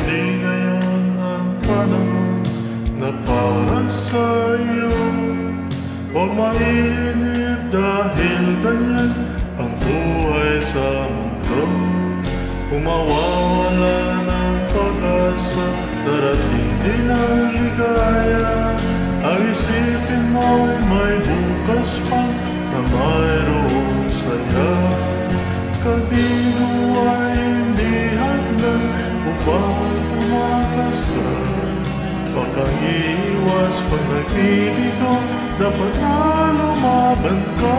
hindi ngayon ang panahon na para sa iyo. Huwag mainip dahil ganyan ang buhay sa mundo. Kung mawawala ng pag-asa, darating din ang ligaya. Ang isipin mo'y may bukas pa na mayroong saya. Kabino ay hindi hanggang upang tumakas ka. Pagka-iwas pag nagbibigo, dapat na lumaban ka.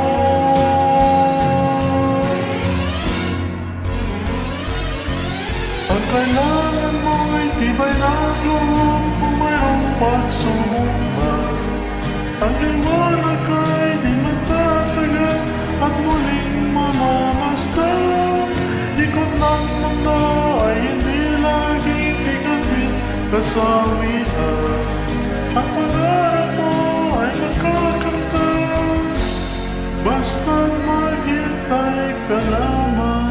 Ang kailangan mo'y tibay ng loob kung mayroong pagsubok man. Ang liwanag ay di magtatagal at muling mamamasdan. Ikot ng mundo ay hindi laging bigatin kasawian. Ang pangarap mo ay magkakantas, basta't maghintay ka lamang.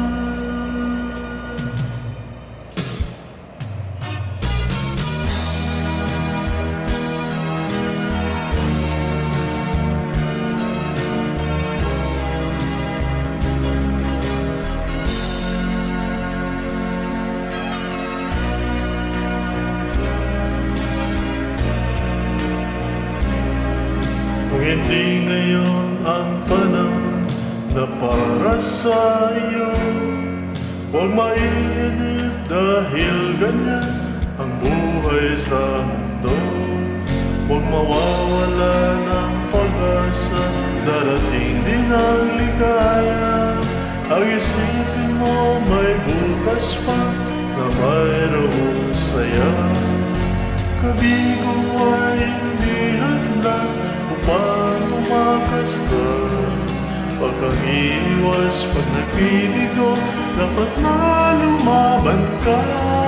Kung hindi ngayon ang panahon na para sa iyo, huwag mainip dahil ganyan ang buhay sa mundo. Huwag mawawala ng pag-asa, darating din ang ligaya. Ang isipin mo may bukas pa na mayroong saya. Kabigo ay hindi hadlang upang tumakas ka. Pagka-iwas pag nagbibigo, dapat na lumaban ka.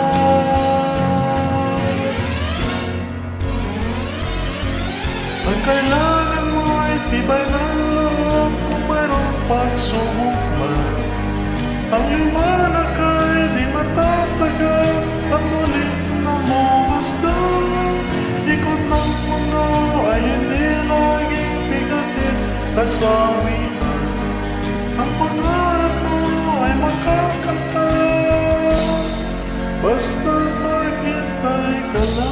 Ang kailangan mo ay tibay ng loob kung mayroong pagsubok man. Ang liwanag ay di matatagal at muling namamasdan. Ikot ng mundo ay hindi laging bigatin kasawian. Ang pangarap mo ay magkakantas, basta maghintay ka lang.